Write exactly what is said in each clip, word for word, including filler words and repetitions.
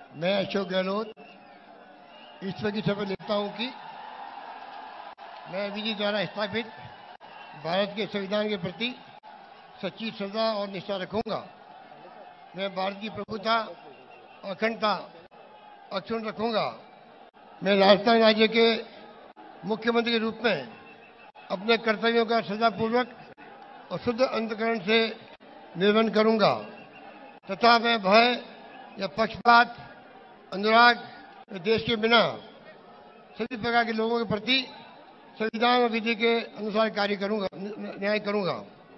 मैं अशोक गहलोत ईश्वर की शपथ लेता हूं कि मैं विधि द्वारा स्थापित भारत के संविधान के प्रति सच्ची श्रद्धा और निष्ठा रखूंगा। मैं भारत की प्रभुता अखंडता अक्षुण्ण रखूंगा। मैं राजस्थान राज्य के मुख्यमंत्री के रूप में अपने कर्तव्यों का श्रद्धापूर्वक और शुद्ध अंतःकरण से निर्वहन करूंगा तथा मैं भय या पक्षपात अनुराग देश के बिना सभी प्रकार के लोगों के प्रति संविधान और विधि के अनुसार कार्य करूंगा, न्याय करूंगा।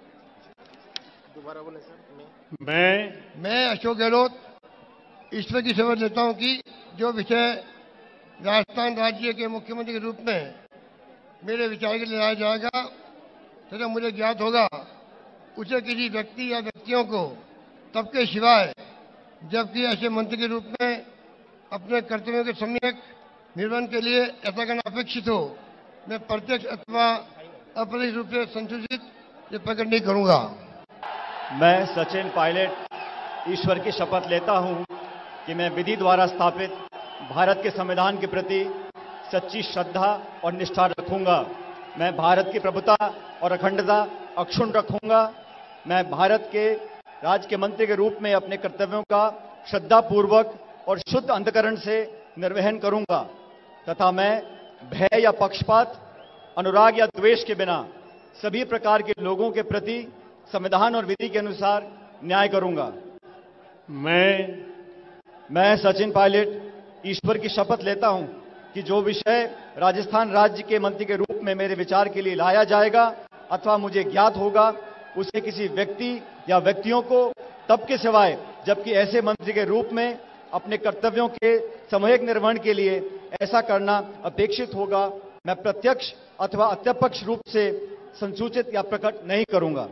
दोबारा बोले सर। मैं मैं अशोक गहलोत ईश्वर की शपथ लेता हूं कि जो विषय राजस्थान राज्य के मुख्यमंत्री के रूप में मेरे विचार के लिए लाया जाएगा तथा मुझे ज्ञात होगा उसे किसी व्यक्ति या व्यक्तियों को तब के सिवाय जबकि ऐसे मंत्री के रूप में अपने कर्तव्यों के सम्यक निर्वहन के लिए ऐसा करना अपेक्षित हो, मैं प्रत्यक्ष अथवा अप्रत्यक्ष रूप से संसूचित या प्रकट नहीं करूंगा। मैं सचिन पायलट ईश्वर की शपथ लेता हूं कि मैं विधि द्वारा स्थापित भारत के संविधान के प्रति सच्ची श्रद्धा और निष्ठा रखूंगा। मैं भारत की प्रभुता और अखंडता अक्षुण्ण रखूंगा। मैं भारत के राज्य के मंत्री के रूप में अपने कर्तव्यों का श्रद्धापूर्वक और शुद्ध अंतःकरण से निर्वहन करूंगा तथा मैं भय या पक्षपात अनुराग या द्वेष के बिना सभी प्रकार के लोगों के प्रति संविधान और विधि के अनुसार न्याय करूंगा। मैं मैं सचिन पायलट ईश्वर की शपथ लेता हूं कि जो विषय राजस्थान राज्य के मंत्री के रूप में मेरे विचार के लिए लाया जाएगा अथवा मुझे ज्ञात होगा उसे किसी व्यक्ति या व्यक्तियों को तब के सिवाय जबकि ऐसे मंत्री के रूप में अपने कर्तव्यों के सामूहिक निर्वहन के लिए ऐसा करना अपेक्षित होगा, मैं प्रत्यक्ष अथवा अत्यपक्ष रूप से संसूचित या प्रकट नहीं करूंगा।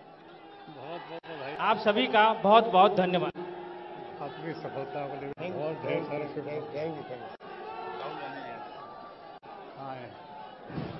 आप सभी का बहुत बहुत धन्यवाद। आपकी सफलता के लिए बहुत ढेर सारे शुभकामनाएं।